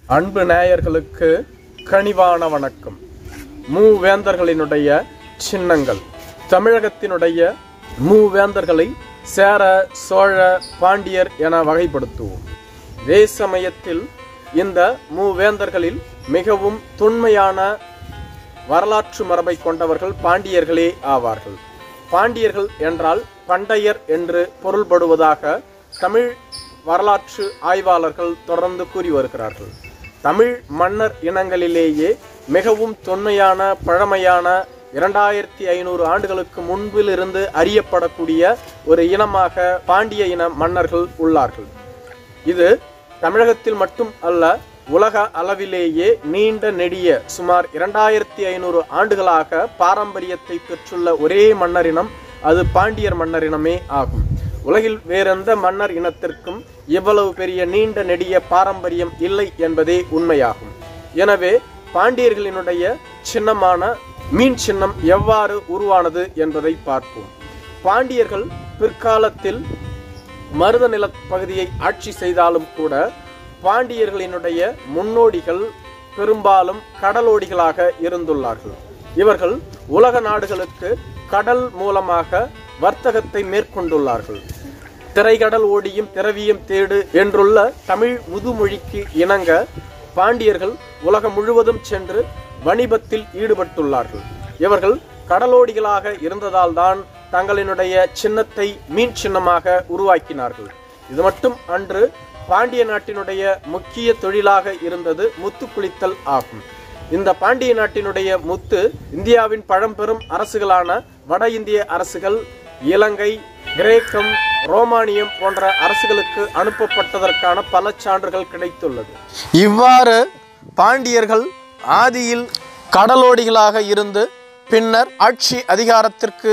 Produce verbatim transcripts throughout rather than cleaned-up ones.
அன்பு நேயர்களுக்கு கனிவான வணக்கம். மூவேந்தர்களினுடைய சின்னங்கள். தமிழகத்தினுடைய மூவேந்தர்களை சேர, சோழ, பாண்டியர் என வகைப்படுத்துவோம். இதே சமயத்தில் இந்த மூவேந்தர்களில் மிகவும் தொன்மையான வரலாற்று மரபை கொண்டவர்கள் பாண்டியர்களே ஆவார்கள். பாண்டியர்கள் என்றால் பண்டையர் என்று பொருள்படுவதாக தமிழ் வரலாற்று ஆய்வாளர்கள் தொடர்ந்து கூறி வருகிறார்கள். தமிழ் மன்னர் இனங்களிலேயே மிகவும் தொன்மையான பழமையான இரண்டாயிரத்தி ஐநூறு ஆண்டுகளுக்கு முன்பிலிருந்து அறியப்படக்கூடிய ஒரு இனமாக பாண்டிய இன மன்னர்கள் உள்ளார்கள். இது தமிழகத்தில் மட்டும் அல்ல, உலக அளவிலேயே நீண்ட நெடிய சுமார் இரண்டாயிரத்தி ஐநூறு ஆண்டுகளாக பாரம்பரியத்தை பெற்றுள்ள ஒரே மன்னரினம் அது பாண்டியர் மன்னரினமே ஆகும். உலகில் வேறெந்த மன்னர் இனத்திற்கும் இவ்வளவு பெரிய நீண்ட நெடிய பாரம்பரியம் இல்லை என்பதே உண்மையாகும். எனவே பாண்டியர்களினுடைய சின்னமான மீன் சின்னம் எவ்வாறு உருவானது என்பதை பார்ப்போம். பாண்டியர்கள் பிற்காலத்தில் மருத நில பகுதியை ஆட்சி செய்தாலும் கூட பாண்டியர்களினுடைய முன்னோடிகள் பெரும்பாலும் கடலோடிகளாக இருந்துள்ளார்கள். இவர்கள் உலக நாடுகளுக்கு கடல் மூலமாக வர்த்தகத்தை மேற்கொண்டுள்ளார்கள். திரைக்கடல் ஓடியும் திரவியம் தேடு என்றுள்ள தமிழ் முதுமொழிக்கு இணங்க பாண்டியர்கள் உலகம் முழுவதும் சென்று வணிபத்தில் ஈடுபட்டுள்ளார்கள். இவர்கள் கடலோடிகளாக இருந்ததால் தான் தங்களினுடைய சின்னத்தை மீன் சின்னமாக உருவாக்கினார்கள். இது மட்டும் அன்று பாண்டிய நாட்டினுடைய முக்கிய தொழிலாக இருந்தது முத்து குளித்தல் ஆகும். இந்த பாண்டிய நாட்டினுடைய முத்து இந்தியாவின் பழம்பெரும் அரசுகளான வட இந்திய அரசுகள், இலங்கை, கிரேக்கம், ரோமானியம் போன்ற அரசுகளுக்கு அனுப்பப்பட்டதற்கான பல சான்றுகள் கிடைத்துள்ளது. இவ்வாறு பாண்டியர்கள் ஆதியில் கடலோடிகளாக இருந்து பின்னர் ஆட்சி அதிகாரத்திற்கு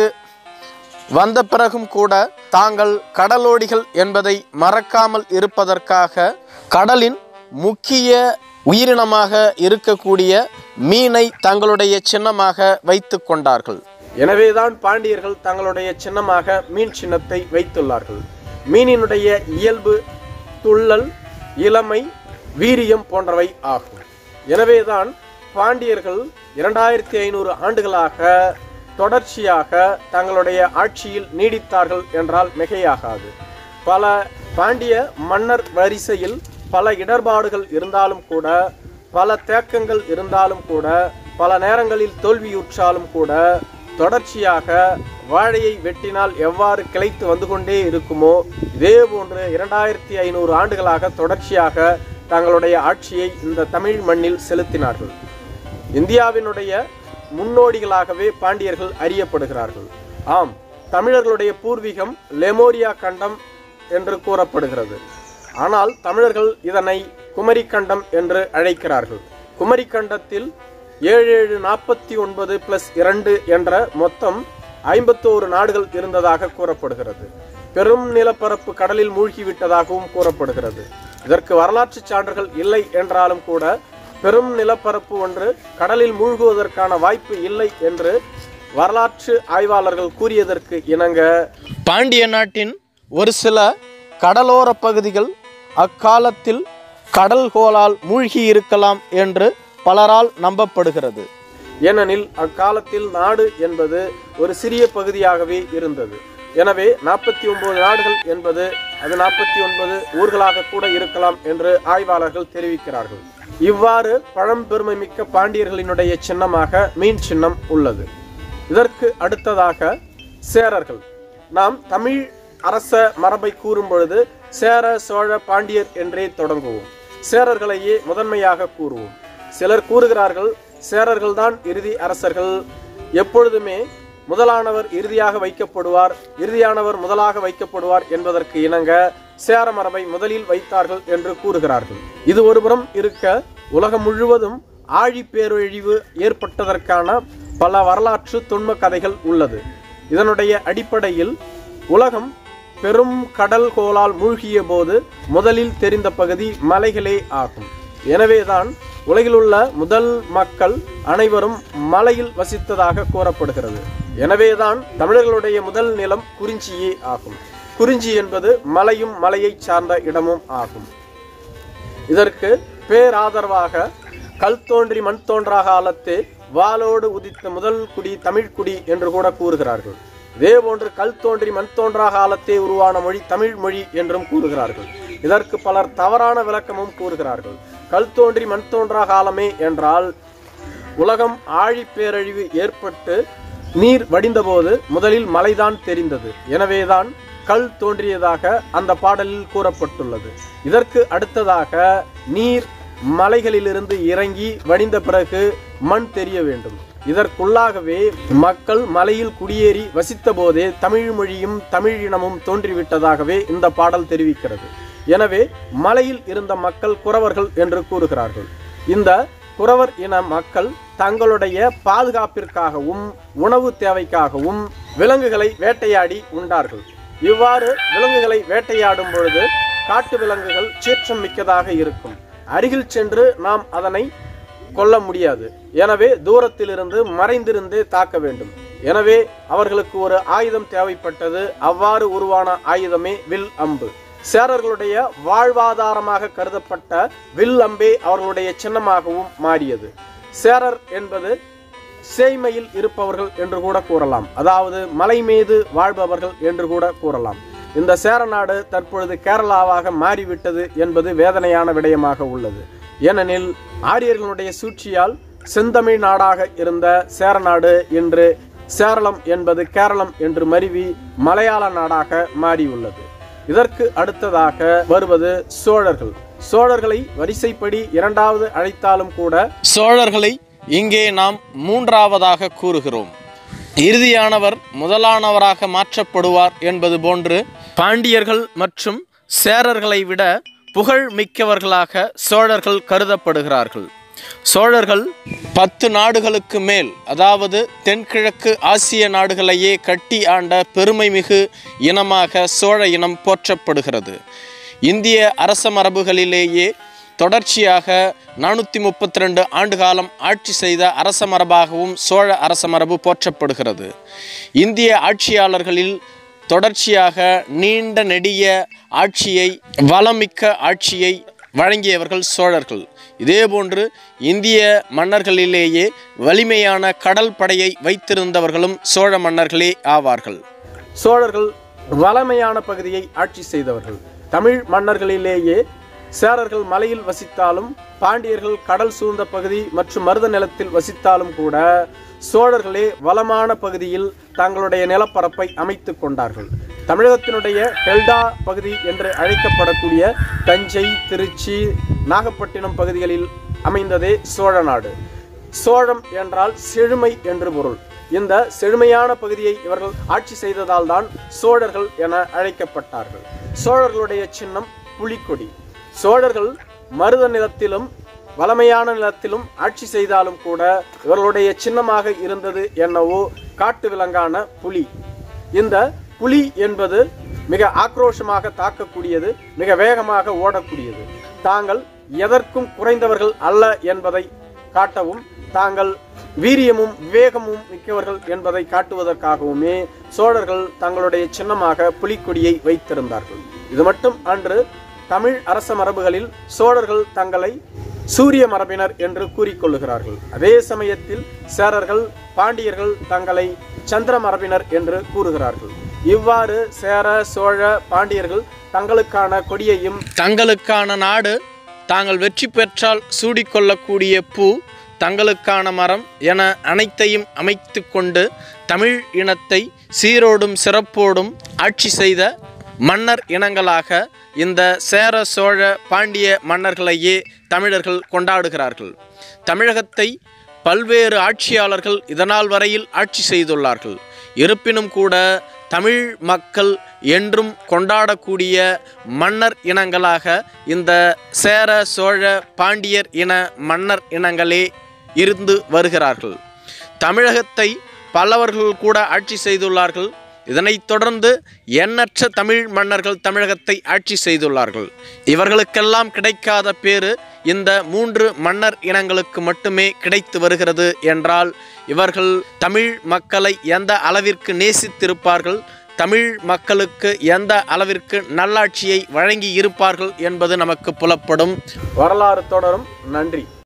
வந்த பிறகும் கூட தாங்கள் கடலோடிகள் என்பதை மறக்காமல் இருப்பதற்காக கடலின் முக்கிய உயிரினமாக இருக்கக்கூடிய மீனை தங்களுடைய சின்னமாக வைத்து கொண்டார்கள். எனவேதான் பாண்டியர்கள் தங்களுடைய சின்னமாக மீன் சின்னத்தை வைத்துள்ளார்கள். மீனினுடைய இயல்பு துள்ளல், இளமை, வீரியம் போன்றவை ஆகும். எனவேதான் பாண்டியர்கள் இரண்டாயிரத்தி ஐநூறு ஆண்டுகளாக தொடர்ச்சியாக தங்களுடைய ஆட்சியில் நீடித்தார்கள் என்றால் மிகையாகாது. பல பாண்டிய மன்னர் வரிசையில் பல இடர்பாடுகள் இருந்தாலும் கூட, பல தேக்கங்கள் இருந்தாலும் கூட, பல நேரங்களில் தோல்வியுற்றாலும் கூட தொடர்ச்சியாக வாழையை வெட்டினால் எவ்வாறு கிளைத்து வந்து கொண்டே இருக்குமோ இதே போன்று இரண்டாயிரத்தி ஐநூறு ஆண்டுகளாக தொடர்ச்சியாக தங்களுடைய ஆட்சியை இந்த தமிழ் மண்ணில் செலுத்தினார்கள். இந்தியாவினுடைய முன்னோடிகளாகவே பாண்டியர்கள் அறியப்படுகிறார்கள். ஆம், தமிழர்களுடைய பூர்வீகம் லெமோரியா கண்டம் என்று கூறப்படுகிறது. ஆனால் தமிழர்கள் இதனை குமரி கண்டம் என்று அழைக்கிறார்கள். குமரி கண்டத்தில் ஏழு ஏழு நாற்பத்தி ஒன்பது பிளஸ் இரண்டு என்ற மொத்தம் ஐம்பத்தோரு நாடுகள் இருந்ததாக கூறப்படுகிறது. பெரும் நிலப்பரப்பு கடலில் மூழ்கிவிட்டதாகவும் கூறப்படுகிறது. இதற்கு வரலாற்று சான்றுகள் இல்லை என்றாலும் கூட பெரும் நிலப்பரப்பு ஒன்று கடலில் மூழ்குவதற்கான வாய்ப்பு இல்லை என்று வரலாற்று ஆய்வாளர்கள் கூறியதற்கு இணங்க பாண்டிய நாட்டின் ஒரு சில கடலோர பகுதிகள் அக்காலத்தில் கடல்கோளால் மூழ்கி இருக்கலாம் என்று பலரால் நம்பப்படுகிறது. ஏனெனில் அக்காலத்தில் நாடு என்பது ஒரு சிறிய பகுதியாகவே இருந்தது. எனவே நாற்பத்தி ஒன்பது நாடுகள் என்பது அது நாற்பத்தி ஒன்பது ஊர்களாக கூட இருக்கலாம் என்று ஆய்வாளர்கள் தெரிவிக்கிறார்கள். இவ்வாறு பழம்பெருமை மிக்க பாண்டியர்களினுடைய சின்னமாக மீன் சின்னம் உள்ளது. இதற்கு அடுத்ததாக சேரர்கள். நாம் தமிழ் அரச மரபை கூறும் பொழுது சேர, சோழ, பாண்டியர் என்றே தொடங்குவோம். சேரர்களையே முதன்மையாக கூறுவோம். சிலர் கூறுகிறார்கள் சேரர்கள் தான் இறுதி அரசர்கள், எப்பொழுதுமே முதலானவர் இறுதியாக வைக்கப்படுவார், இறுதியானவர் முதலாக வைக்கப்படுவார் என்பதற்கு இணங்க சேர மரபை முதலில் வைத்தார்கள் என்று கூறுகிறார்கள். இது ஒருபுறம் இருக்க, உலகம் முழுவதும் ஆழி பேரழிவு ஏற்பட்டதற்கான பல வரலாற்று தொன்ம கதைகள் உள்ளது. இதனுடைய அடிப்படையில் உலகம் பெரும் கடல் கோளால் மூழ்கிய போது முதலில் தெரிந்த பகுதி மலைகளே ஆகும். எனவேதான் உலகில் உள்ள முதல் மக்கள் அனைவரும் மலையில் வசித்ததாக கூறப்படுகிறது. எனவேதான் தமிழர்களுடைய முதல் நிலம் குறிஞ்சியே ஆகும். குறிஞ்சி என்பது மலையும் மலையை சார்ந்த இடமும் ஆகும். இதற்கு பேராதரவாக கல் தோன்றி மண் தோன்றா காலத்தே வாளோடு உதித்த முதல் குடி தமிழ்குடி என்று கூட கூறுகிறார்கள். இதே போன்று கல் தோன்றி மண் தோன்றா காலத்தே உருவான மொழி தமிழ் மொழி என்றும் கூறுகிறார்கள். இதற்கு பலர் தவறான விளக்கமும் கூறுகிறார்கள். கல் தோன்றி மண் தோன்றா காலமே என்றால் உலகம் ஆழி பேரழிவு ஏற்பட்டு நீர் வடிந்தபோது முதலில் மலைதான் தெரிந்தது. எனவேதான் கல் தோன்றியதாக அந்த பாடலில் கூறப்பட்டுள்ளது. இதற்கு அடுத்ததாக நீர் மலைகளிலிருந்து இறங்கி வடிந்த பிறகு மண் தெரிய வேண்டும். இதற்குள்ளாகவே மக்கள் மலையில் குடியேறி வசித்த போதே தமிழ் மொழியும் தமிழ் இனமும் தோன்றிவிட்டதாகவே இந்த பாடல் தெரிவிக்கிறது. எனவே மலையில் இருந்த மக்கள் குறவர்கள் என்று கூறுகிறார்கள். இந்த குறவர் இன மக்கள் தங்களுடைய பாதுகாப்பிற்காகவும் உணவு தேவைக்காகவும் விலங்குகளை வேட்டையாடி உண்டார்கள். இவ்வாறு விலங்குகளை வேட்டையாடும் பொழுது காட்டு விலங்குகள் சீற்றம் மிக்கதாக இருக்கும். அருகில் சென்று நாம் அதனை கொல்ல முடியாது. எனவே தூரத்திலிருந்து மறைந்திருந்தே தாக்க வேண்டும். எனவே அவர்களுக்கு ஒரு ஆயுதம் தேவைப்பட்டது. அவ்வாறு உருவான ஆயுதமே வில் அம்பு. சேரர்களுடைய வாழ்வாதாரமாக கருதப்பட்ட வில் அம்பே அவர்களுடைய சின்னமாகவும் மாறியது. சேரர் என்பது சேய்மையில் இருப்பவர்கள் என்று கூட கூறலாம். அதாவது மலை மீது வாழ்பவர்கள் என்று கூட கூறலாம். இந்த சேர நாடு தற்பொழுது கேரளாவாக மாறிவிட்டது என்பது வேதனையான விடயமாக உள்ளது. ஏனெனில் ஆரியர்களுடைய சூழ்ச்சியால் செந்தமிழ் நாடாக இருந்த சேர நாடு இன்று சேரளம் என்பது கேரளம் என்று மருவி மலையாள நாடாக மாறியுள்ளது. இதற்கு அடுத்ததாக வருவது சோழர்கள். சோழர்களை வரிசைப்படி இரண்டாவது அழைத்தாலும் கூட சோழர்களை இங்கே நாம் மூன்றாவதாக கூறுகிறோம். இறுதியானவர் முதலானவராக மாற்றப்படுவார் என்பது போன்று பாண்டியர்கள் மற்றும் சேரர்களை விட புகழ் மிக்கவர்களாக சோழர்கள் கருதப்படுகிறார்கள். சோழர்கள் பத்து நாடுகளுக்கு மேல், அதாவது தென்கிழக்கு ஆசிய நாடுகளையே கட்டி ஆண்ட பெருமை மிகு இனமாக சோழ இனம் போற்றப்படுகிறது. இந்திய அரச மரபுகளிலேயே தொடர்ச்சியாக நானூற்றி முப்பத்தி ரெண்டு ஆண்டு காலம் ஆட்சி செய்த அரச மரபாகவும் சோழ அரச மரபு போற்றப்படுகிறது. இந்திய ஆட்சியாளர்களில் தொடர்ச்சியாக நீண்ட நெடிய ஆட்சியை, வளமிக்க ஆட்சியை வழங்கியவர்கள் சோழர்கள். இதேபோன்று இந்திய மன்னர்களிலேயே வலிமையான கடல் படையை வைத்திருந்தவர்களும் சோழ மன்னர்களே ஆவார்கள். சோழர்கள் வளமையான பகுதியை ஆட்சி செய்தவர்கள். தமிழ் மன்னர்களிலேயே சேரர்கள் மலையில் வசித்தாலும், பாண்டியர்கள் கடல் சூழ்ந்த பகுதி மற்றும் மருத நிலத்தில் வசித்தாலும் கூட சோழர்களே வளமான பகுதியில் தங்களுடைய நிலப்பரப்பை அமைத்து கொண்டார்கள். தமிழகத்தினுடைய டெல்டா பகுதி என்று அழைக்கப்படக்கூடிய தஞ்சை, திருச்சி, நாகப்பட்டினம் பகுதிகளில் அமைந்ததே சோழ நாடு. சோழம் என்றால் செழுமை என்று பொருள். இந்த செழுமையான பகுதியை இவர்கள் ஆட்சி செய்ததால் தான் சோழர்கள் என அழைக்கப்பட்டார்கள். சோழர்களுடைய சின்னம் புலிக்கொடி. சோழர்கள் மருத நிலத்திலும் வளமையான நிலத்திலும் ஆட்சி செய்தாலும் கூட இவர்களுடைய சின்னமாக இருந்தது என்னவோ காட்டு விலங்கான புலி. இந்த புலி என்பது மிக ஆக்ரோஷமாக தாக்கக்கூடியது, மிக வேகமாக ஓடக்கூடியது. தாங்கள் எதற்கும் குறைந்தவர்கள் அல்ல என்பதை காட்டவும், தாங்கள் வீரியமும் வேகமும் மிக்கவர்கள் என்பதை காட்டுவதற்காகவுமே சோழர்கள் தங்களுடைய சின்னமாக புலிக்கொடியை வைத்திருந்தார்கள். இது மட்டும் அன்று தமிழ் அரச மரபுகளில் சோழர்கள் தங்களை சூரிய மரபினர் என்று கூறிக்கொள்ளுகிறார்கள். அதே சமயத்தில் சேரர்கள், பாண்டியர்கள் தங்களை சந்திர மரபினர் என்று கூறுகிறார்கள். இவ்வாறு சேர, சோழ, பாண்டியர்கள் தங்களுக்கான கொடியையும், தங்களுக்கான நாடு, தாங்கள் வெற்றி பெற்றால் சூடிக்கொள்ளக்கூடிய பூ, தங்களுக்கான மரம் என அனைத்தையும் அமைத்து கொண்டு தமிழ் இனத்தை சீரோடும் சிறப்போடும் ஆட்சி செய்த மன்னர் இனங்களாக இந்த சேர, சோழ, பாண்டிய மன்னர்களையே தமிழர்கள் கொண்டாடுகிறார்கள். தமிழகத்தை பல்வேறு ஆட்சியாளர்கள் இதனால் வரையில் ஆட்சி செய்துள்ளார்கள். இருப்பினும் கூட தமிழ் மக்கள் என்றும் கொண்டாடக்கூடிய மன்னர் இனங்களாக இந்த சேர, சோழ, பாண்டியர் இன மன்னர் இனங்களே இருந்து வருகிறார்கள். தமிழகத்தை பல்லவர்கள் கூட ஆட்சி செய்துள்ளார்கள். இதனைத் தொடர்ந்து எண்ணற்ற தமிழ் மன்னர்கள் தமிழகத்தை ஆட்சி செய்துள்ளார்கள். இவர்களுக்கெல்லாம் கிடைக்காத பேறு இந்த மூன்று மன்னர் இனங்களுக்கு மட்டுமே கிடைத்து வருகிறது என்றால் இவர்கள் தமிழ் மக்களை எந்த அளவிற்கு நேசித்திருப்பார்கள், தமிழ் மக்களுக்கு எந்த அளவிற்கு நல்லாட்சியை வழங்கி இருப்பார்கள் என்பது நமக்கு புலப்படும். வரலாறு தொடரும். நன்றி.